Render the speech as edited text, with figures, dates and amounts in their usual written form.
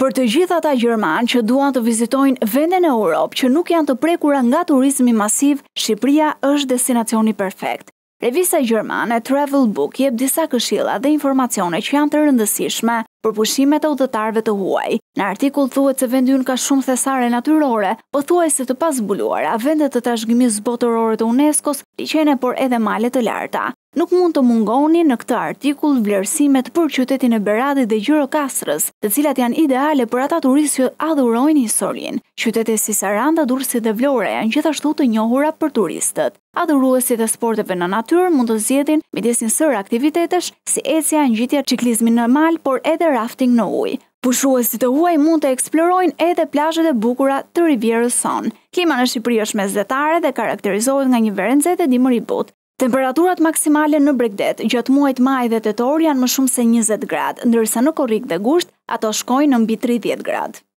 Për të gjithë ata gjerman që duan të vizitojnë vende në Europë që nuk janë të prekura nga turizmi masiv, Shqipëria është destinacioni perfekt. Revista gjermane Travel Book jep disa këshilla dhe informacione që janë të rëndësishme për pushimet e udhëtarëve të huaj. Në artikull thuhet se vendi ynë ka shumë thesare natyrore, pothuajse të pazbuluara, vende të trashëgimisë botërore të UNESCO-s, liçene por edhe male të larta. Nuk mund të mungoni në këtë artikull vlerësimet për qytetin e Beradit dhe Gjirokastrës, të cilat janë ideale për ata turistë që adhurojnë historinë. Qytete si Saranda, Durrësi dhe Vlora janë gjithashtu të njohura për turistët. Adhuruesit e sporteve në natyrë mund të zgjedhin midis një sër aktivitetesh si ecja, ngjitja, ciklizmi në mal, por edhe rafting në ujë. Pushuesit e huaj mund të eksplorojnë edhe plazhet e bukura të Rivierës Son. Klima në Shqipëri është mesdhetare dhe karakterizohet nga një verë nxehtë e dimër i butë. Temperaturat maksimale në Bregdet gjatë muajit maj dhe tetor janë më shumë se 20 gradë, ndërsa në Korrikë dhe Gusht ato shkojnë në mbi 30 gradë.